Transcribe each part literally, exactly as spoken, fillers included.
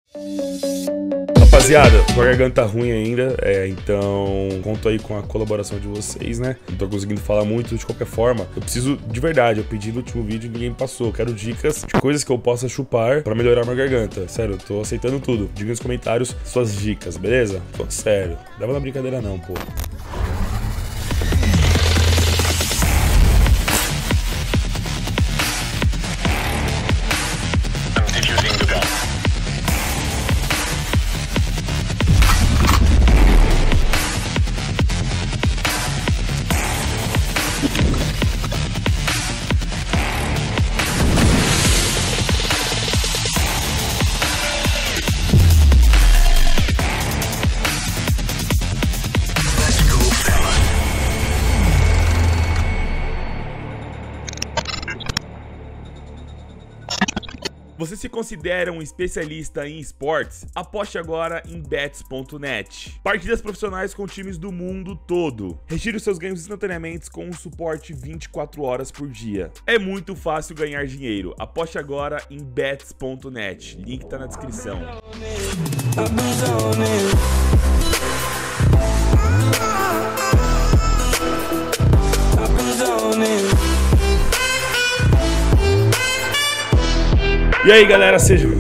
Rapaziada, tô com a garganta ruim ainda, é, então conto aí com a colaboração de vocês, né? Não tô conseguindo falar muito de qualquer forma. Eu preciso, de verdade, eu pedi no último vídeo e ninguém me passou. Eu quero dicas de coisas que eu possa chupar pra melhorar minha garganta. Sério, eu tô aceitando tudo. Diga nos comentários suas dicas, beleza? Tô sério. Leva na brincadeira não, pô. Você se considera um especialista em esportes? Aposte agora em bets ponto net. Partidas profissionais com times do mundo todo. Retire os seus ganhos instantaneamente com um suporte vinte e quatro horas por dia. É muito fácil ganhar dinheiro. Aposte agora em bets ponto net. Link tá na descrição. E aí galera, sejam...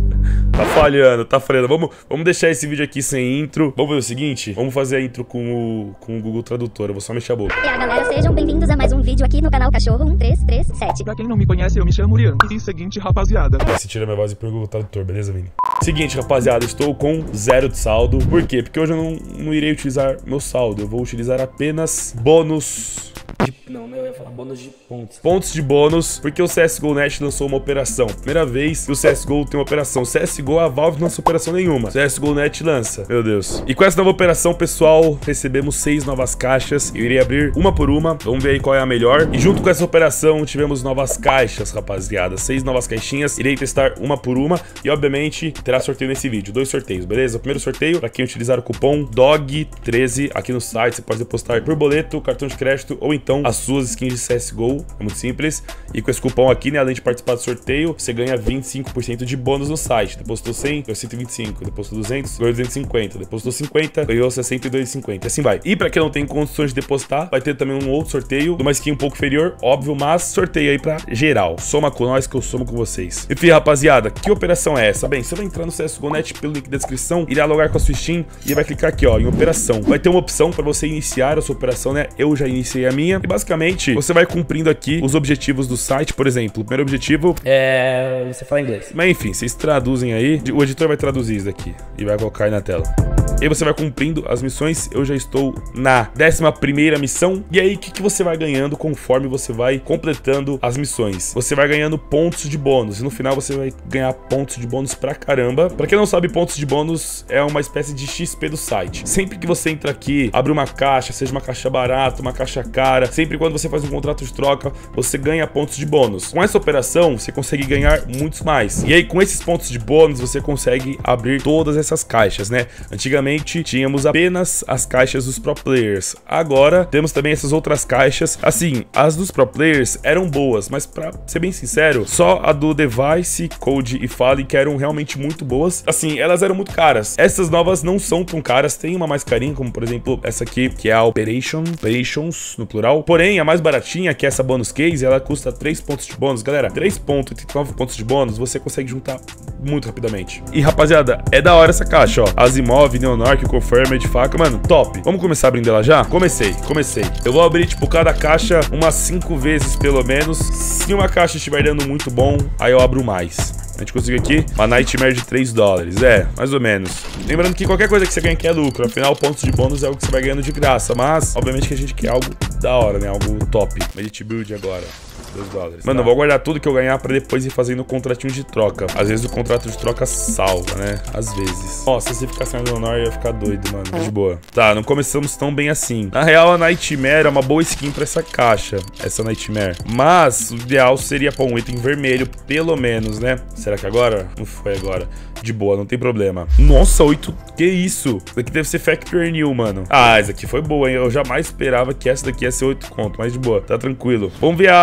Tá falhando, tá falhando. Vamos, vamos deixar esse vídeo aqui sem intro. Vamos ver o seguinte, vamos fazer a intro com o, com o Google Tradutor. Eu vou só mexer a boca. E aí galera, sejam bem-vindos a mais um vídeo aqui no canal Cachorro um três três sete. Pra quem não me conhece, eu me chamo Rian. E seguinte, rapaziada. Você tira minha voz e põe o Google Tradutor, beleza, Vini? Seguinte, rapaziada, estou com zero de saldo. Por quê? Porque hoje eu não, não irei utilizar meu saldo. Eu vou utilizar apenas bônus... De... Não, eu ia falar bônus de pontos. Pontos de bônus, porque o C S G O Net lançou uma operação. Primeira vez que o C S G O tem uma operação. C S G O, a Valve não lança operação nenhuma. C S G O Net lança. Meu Deus. E com essa nova operação, pessoal, recebemos seis novas caixas. Eu irei abrir uma por uma. Vamos ver aí qual é a melhor. E junto com essa operação, tivemos novas caixas, rapaziada. Seis novas caixinhas. Irei testar uma por uma. E, obviamente, terá sorteio nesse vídeo. Dois sorteios, beleza? O primeiro sorteio, para quem utilizar o cupom D O G treze aqui no site. Você pode depositar por boleto, cartão de crédito ou então as suas skins de C S G O, é muito simples. E com esse cupom aqui, né, além de participar do sorteio, você ganha vinte e cinco por cento de bônus no site. Depositou cem, ganhou cento e vinte e cinco. Depositou duzentos, ganhou duzentos e cinquenta. Depositou cinquenta, ganhou sessenta e dois reais e cinquenta. Assim vai. E pra quem não tem condições de depositar, vai ter também um outro sorteio de uma skin um pouco inferior, óbvio, mas sorteio aí pra geral. Soma com nós que eu somo com vocês. Enfim, rapaziada, que operação é essa? Bem, você vai entrar no C S G O Net pelo link da descrição, irá logar com a sua Steam e vai clicar aqui, ó, em operação. Vai ter uma opção pra você iniciar a sua operação, né? Eu já iniciei a minha. E basicamente, você vai cumprindo aqui os objetivos do site. Por exemplo, o primeiro objetivo é... você fala inglês. Mas enfim, vocês traduzem aí. O editor vai traduzir isso daqui e vai colocar aí na tela. E aí você vai cumprindo as missões. Eu já estou na décima primeira missão. E aí, o que, que você vai ganhando conforme você vai completando as missões? Você vai ganhando pontos de bônus. E no final você vai ganhar pontos de bônus pra caramba. Pra quem não sabe, pontos de bônus é uma espécie de X P do site. Sempre que você entra aqui, abre uma caixa, seja uma caixa barata, uma caixa cara, sempre quando você faz um contrato de troca, você ganha pontos de bônus. Com essa operação, você consegue ganhar muitos mais. E aí, com esses pontos de bônus, você consegue abrir todas essas caixas, né? Antigamente, tínhamos apenas as caixas dos pro players. Agora, temos também essas outras caixas. Assim, as dos pro players eram boas, mas pra ser bem sincero, só a do Device, Code e Fallen que eram realmente muito boas. Assim, elas eram muito caras. Essas novas não são tão caras. Tem uma mais carinha, como por exemplo, essa aqui, que é a Operation, Operations, no plural. Porém, a mais baratinha, que é essa Bonus Case, ela custa três pontos de bônus. Galera, três pontos e nove pontos de bônus, você consegue juntar muito rapidamente. E, rapaziada, é da hora essa caixa, ó. Azimov, Neonarch, Confirmed, faca. Mano, top. Vamos começar abrindo ela já? Comecei, comecei. Eu vou abrir, tipo, cada caixa umas cinco vezes, pelo menos. Se uma caixa estiver dando muito bom, aí eu abro mais. A gente conseguiu aqui uma Nightmare de três dólares. É, mais ou menos. Lembrando que qualquer coisa que você ganha aqui é lucro. Afinal, pontos de bônus é algo que você vai ganhando de graça. Mas, obviamente que a gente quer algo da hora, né? Algo top. Elite Build agora. dois dólares. Mano, tá? Eu vou guardar tudo que eu ganhar pra depois ir fazendo contratinho de troca. Às vezes o contrato de troca salva, né? Às vezes. Nossa, se ficar sem a Leonor, eu ia ficar doido, mano. De boa. Tá, não começamos tão bem assim. Na real, a Nightmare é uma boa skin pra essa caixa. Essa Nightmare. Mas, o ideal seria pôr um item vermelho, pelo menos, né? Será que agora? Não foi agora. De boa, não tem problema. Nossa, oito. Que isso? Isso daqui deve ser Factory New, mano. Ah, essa aqui foi boa, hein? Eu jamais esperava que essa daqui ia ser oito conto. Mas de boa, tá tranquilo. Vamos ver a Operation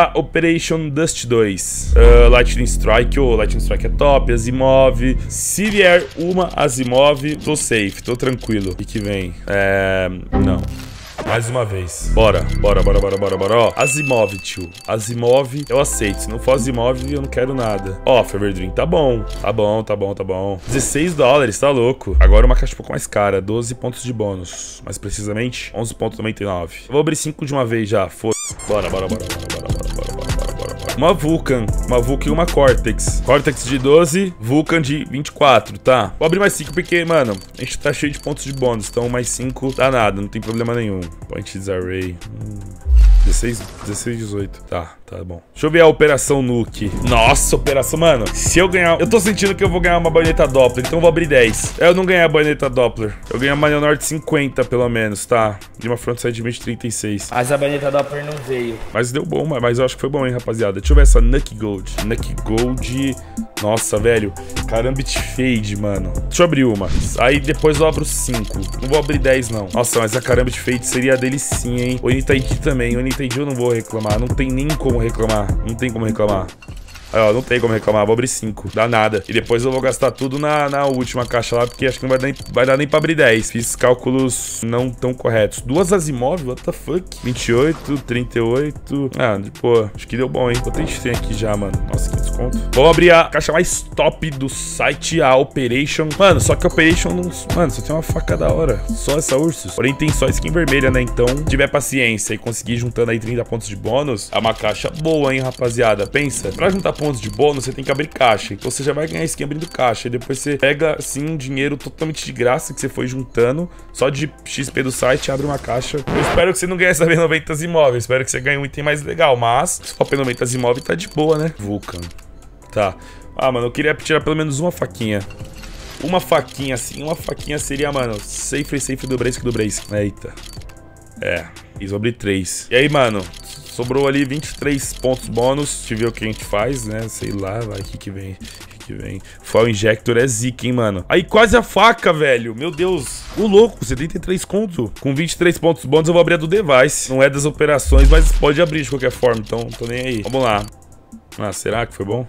Operation Dust dois. Uh, Lightning Strike, ô, oh, Lightning Strike é top. Asimov. Se vier uma Asimov, tô safe, tô tranquilo. O que que vem? É... Não. Mais uma vez. Bora, bora, bora, bora, bora, bora. Ó, Asimov, tio. Asimov, eu aceito. Se não for Asimov, eu não quero nada. Ó, Fever Dream, tá bom. Tá bom, tá bom, tá bom. dezesseis dólares, tá louco. Agora uma caixa um pouco mais cara. doze pontos de bônus. Mais precisamente, onze ponto noventa e nove. Vou abrir cinco de uma vez já. Foda. Bora, bora, bora, bora, bora, bora, bora, bora, bora, bora. Uma Vulcan. Uma Vulcan e uma Cortex. Cortex de doze, Vulcan de vinte e quatro, tá? Vou abrir mais cinco porque, mano, a gente tá cheio de pontos de bônus. Então mais cinco dá nada, não tem problema nenhum. Point Disarray. Hum. dezesseis, dezesseis, dezoito. Tá, tá bom. Deixa eu ver a Operação Nuke. Nossa, Operação... Mano, se eu ganhar... Eu tô sentindo que eu vou ganhar uma baioneta Doppler, então eu vou abrir dez. Eu não ganhei a baioneta Doppler. Eu ganhei uma Leonard cinquenta, pelo menos, tá? De uma frontside de trinta e seis. Mas a baioneta Doppler não veio. Mas deu bom, mas eu acho que foi bom, hein, rapaziada. Deixa eu ver essa Nuke Gold. Nuke Gold... Nossa, velho. Karambit Fade, mano. Deixa eu abrir uma. Aí depois eu abro cinco. Não vou abrir dez, não. Nossa, mas a Karambit Fade seria a delicinha, hein? O Onitaiji também. O Onitaiji eu não vou reclamar. Não tem nem como reclamar. Não tem como reclamar. Aí, ó, não tem como reclamar, vou abrir cinco, dá nada. E depois eu vou gastar tudo na, na última caixa lá, porque acho que não vai dar, nem, vai dar nem pra abrir dez. Fiz cálculos não tão corretos. Duas Asimov, what the fuck? vinte e oito, trinta e oito. Ah, pô, acho que deu bom, hein? Quanto a gente tem aqui já, mano? Nossa, que desconto. Vou abrir a caixa mais top do site, a Operation. Mano, só que a Operation não... Mano, só tem uma faca da hora. Só essa Ursus. Porém, tem só skin vermelha, né? Então, se tiver paciência e conseguir juntando aí trinta pontos de bônus, é uma caixa boa, hein, rapaziada? Pensa, pra juntar pontos de bônus, você tem que abrir caixa. Então você já vai ganhar skin abrindo caixa. E depois você pega, assim, um dinheiro totalmente de graça que você foi juntando. Só de X P do site, abre uma caixa. Eu espero que você não ganhe essa B noventa imóveis. Espero que você ganhe um item mais legal. Mas, se for P noventa imóveis, tá de boa, né? Vulcan. Tá. Ah, mano, eu queria tirar pelo menos uma faquinha. Uma faquinha, assim. Uma faquinha seria, mano, safe, safe do Brace do Brace. Eita. É. Fiz abrir três. E aí, mano... Sobrou ali vinte e três pontos bônus. Deixa eu ver o que a gente faz, né? Sei lá, vai, o que que vem? O que que vem? Foil Injector é zica, hein, mano? Aí, quase a faca, velho. Meu Deus. O louco, setenta e três conto. Com vinte e três pontos bônus, eu vou abrir a do Device. Não é das operações, mas pode abrir de qualquer forma. Então, tô nem aí. Vamos lá. Ah, será que foi bom?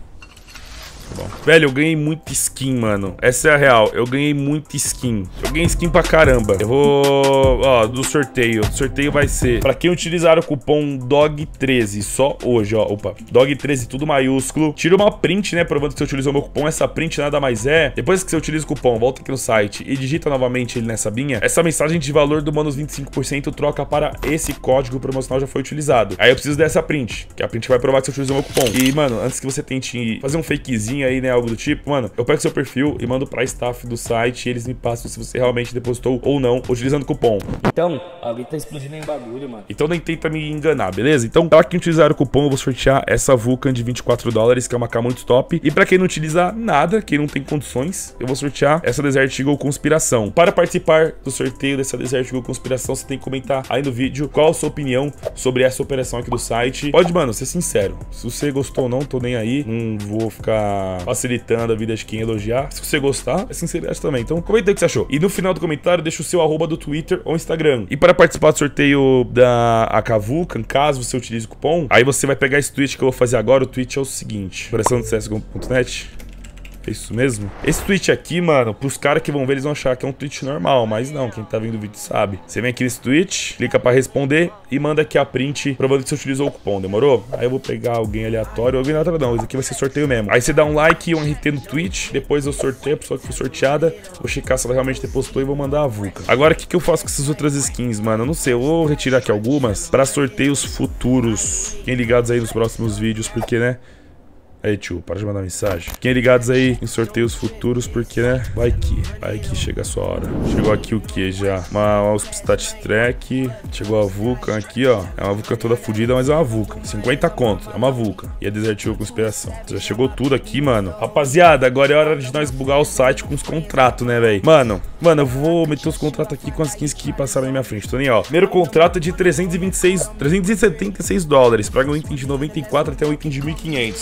Bom. Velho, eu ganhei muita skin, mano. Essa é a real. Eu ganhei muita skin. Eu ganhei skin pra caramba. Eu vou... Ó, do sorteio. O sorteio vai ser... Pra quem utilizar o cupom D O G treze, só hoje, ó. Opa. D O G treze, tudo maiúsculo. Tira uma print, né, provando que você utilizou o meu cupom. Essa print nada mais é... Depois que você utiliza o cupom, volta aqui no site e digita novamente ele nessa binha. Essa mensagem de valor do bônus vinte e cinco por cento troca para esse código promocional já foi utilizado. Aí eu preciso dessa print, que a print vai provar que você utilizou o meu cupom. E, mano, antes que você tente fazer um fakezinho aí, né, algo do tipo, mano, eu pego seu perfil e mando pra staff do site e eles me passam se você realmente depositou ou não, utilizando o cupom. Então, alguém tá explodindo em bagulho, mano. Então nem tenta me enganar, beleza? Então, pra quem utilizar o cupom, eu vou sortear essa Vulcan de vinte e quatro dólares, que é uma K muito top. E pra quem não utilizar nada, quem não tem condições, eu vou sortear essa Desert Eagle Conspiração. Para participar do sorteio dessa Desert Eagle Conspiração, você tem que comentar aí no vídeo qual a sua opinião sobre essa operação aqui do site. Pode, mano, ser sincero. Se você gostou ou não, tô nem aí. Não vou ficar facilitando a vida de quem elogiar. Se você gostar, é sinceridade também. Então, comenta aí o que você achou. E no final do comentário, deixa o seu arroba do Twitter ou Instagram. E para participar do sorteio da A K Vulcan, caso você utilize o cupom, aí você vai pegar esse tweet que eu vou fazer agora. O tweet é o seguinte: operação do C S G O ponto net. É isso mesmo? Esse tweet aqui, mano, pros caras que vão ver, eles vão achar que é um tweet normal, mas não, quem tá vendo o vídeo sabe. Você vem aqui nesse tweet, clica pra responder e manda aqui a print provando que você utilizou o cupom, demorou? Aí eu vou pegar alguém aleatório, alguém nada não, isso aqui vai ser sorteio mesmo. Aí você dá um like e um R T no tweet, depois eu sorteio a pessoa que foi sorteada, vou checar se ela realmente depositou e vou mandar a Vulcan. Agora, o que que eu faço com essas outras skins, mano? Eu não sei, eu vou retirar aqui algumas pra sorteios futuros. Fiquem ligados aí nos próximos vídeos, porque, né? Aí, tio, para de mandar mensagem. Fiquem ligados aí em sorteios futuros, porque, né? Vai que, vai que chega a sua hora. Chegou aqui o que já? Uma Auspstat Trek. Chegou a Vulcan aqui, ó. É uma Vulcan toda fodida, mas é uma Vulcan. cinquenta conto, é uma Vulcan. E a Desert Eagle Conspiração. Já chegou tudo aqui, mano. Rapaziada, agora é hora de nós bugar o site com os contratos, né, velho? Mano, mano, eu vou meter os contratos aqui com as skins que passaram na minha frente. Tô nem, ó. Primeiro contrato é de trezentos e vinte e seis, trezentos e setenta e seis dólares. Pra um item de noventa e quatro até um item de mil e quinhentos.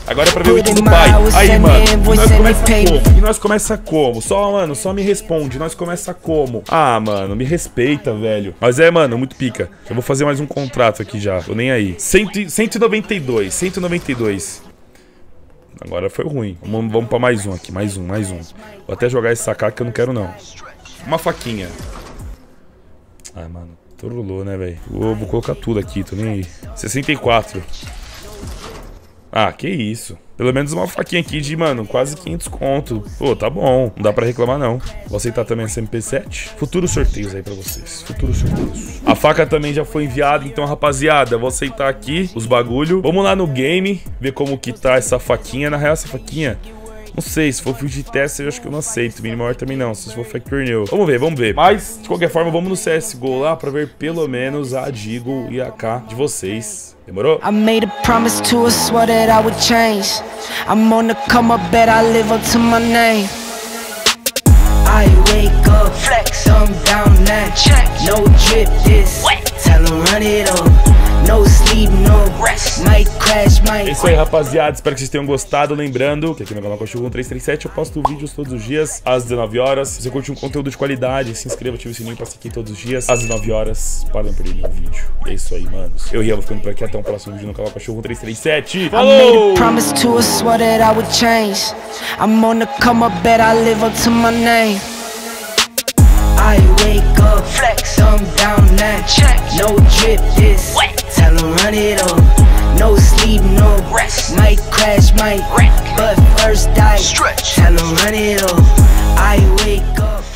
Agora é pra ver o item do pai. Aí, mano, e nós começa como? E nós começa como? Só, mano, só me responde. Nós começa como? Ah, mano, me respeita, velho. Mas é, mano, muito pica. Eu vou fazer mais um contrato aqui já. Tô nem aí. cento e noventa e dois. cento e noventa e dois. Agora foi ruim. Vamos, vamos pra mais um aqui. Mais um, mais um. Vou até jogar esse sacar que eu não quero, não. Uma faquinha. Ah, mano. Torulou, né, velho? Vou, vou colocar tudo aqui. Tô nem aí. sessenta e quatro. Ah, que isso. Pelo menos uma faquinha aqui de, mano, quase quinhentos conto. Pô, tá bom. Não dá pra reclamar, não. Vou aceitar também essa M P sete. Futuros sorteios aí pra vocês. Futuros sorteios. A faca também já foi enviada. Então, rapaziada, vou aceitar aqui os bagulho. Vamos lá no game, ver como que tá essa faquinha. Na real, essa faquinha... Não sei, se for fio de teste, eu acho que eu não aceito. Minimal também não, se for Factor New. Vamos ver, vamos ver. Mas, de qualquer forma, vamos no C S G O lá pra ver pelo menos a Deagle e a K de vocês. Demorou? I made a promise to her, swore that I would change. I'm on the come up, bet I live up to my name. I wake up, flex, thumb down now. Check, no drip this. Tell them run it up. No sleep, no rest. Might crash, might. É isso aí, rapaziada. Espero que vocês tenham gostado. Lembrando que aqui no canal Cachorro um três três sete eu posto vídeos todos os dias às dezenove horas. Se você curte um conteúdo de qualidade, se inscreva, ative o sininho pra seguir todos os dias às dezenove horas para não perder nenhum vídeo. E é isso aí, manos. Eu e vou ficando por aqui. Até um próximo vídeo no canal Cachorro um três três sete. Falou! I made a promise to her, swore that I would change. I'm on the come up, bet I live up to my name. I wake up, flex, thumb down now. Check, no drip this. Tell them run it up. No sleep, no rest. Might crash, might wreck. But first I stretch. Tell them run it up. I wake up.